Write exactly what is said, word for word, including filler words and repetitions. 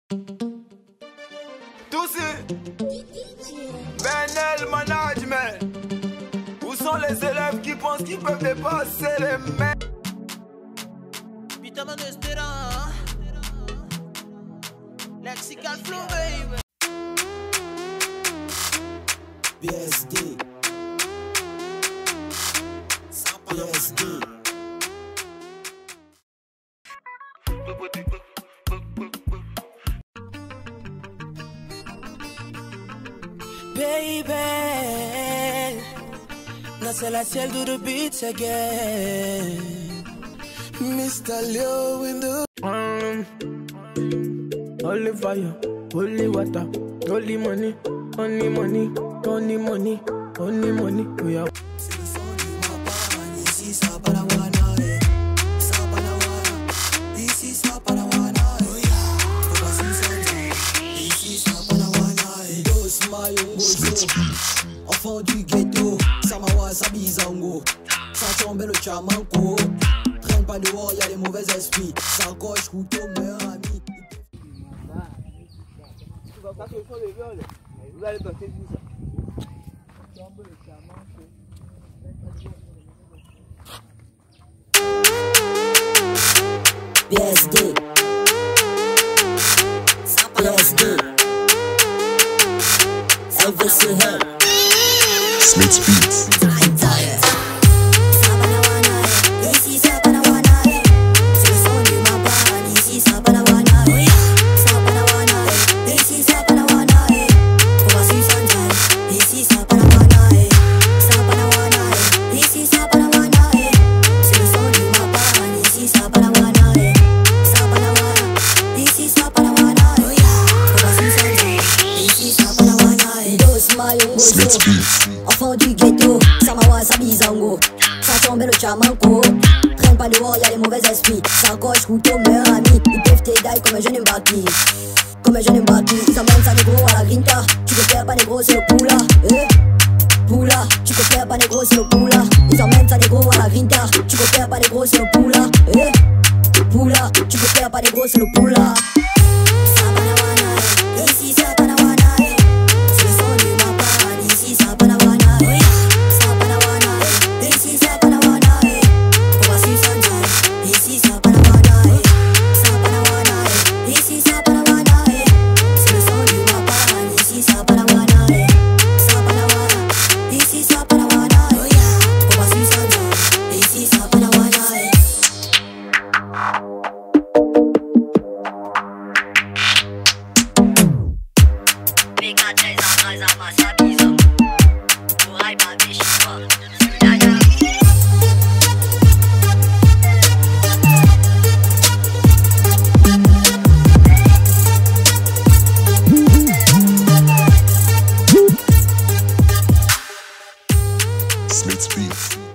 Tous Benel Management. Où sont les élèves qui pensent qu'ils peuvent dépasser les mecs? Putain man espérant Lexical flow baby. B S D B S D Baby, now tell I tell do the beats again. Mister Leo in the um, holy fire, holy water, holy money, only money, only money, only money. We are. Enfant du ghetto, Samawa Sabizango, ça tombe le chamanco. Traîne pas dehors, y'a les mauvais esprits. Sacoche, couteau, meilleur ami. Tu vas passer sur les viols, vous allez passer tout ça. Tombe le chamanco. B S D B S D L V C Hell Smith's Beats. Smith's Beats. Enfant du ghetto, Samawa Sabizango, ça tombe le chamanco. Traîne pas dehors, y'a les mauvais esprits. Sacoche, couteau, meilleur ami. Ils peuvent t'aider comme un jeune Mbaki. Comme un jeune Mbaki. Ils emmènent ça négro à la grinta. Tu peux faire pas négro, c'est le poula. Eh Poula, tu peux faire pas négro, c'est le poula. Ils emmènent ça négro à la grinta. Tu peux faire pas négro, c'est le poula. Eh Poula, tu peux faire pas négro, c'est le poula. Smith's Beats.